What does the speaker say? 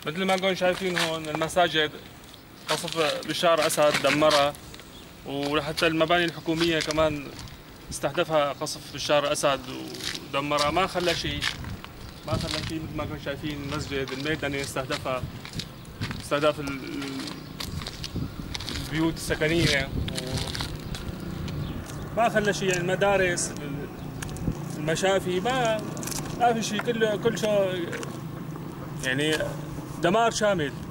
مثل ما كنتم شايفين هون المساجد قصف بشار أسد دمرها، وحتى المباني الحكومية كمان استهدفها قصف بشار الأسد ودمرها، ما خلى شيء مثل ما كنتم شايفين المسجد الميداني استهدف البيوت السكنية، ما خلى شيء. يعني المدارس المشافي ما في شيء، كل شيء يعني دمار شامل.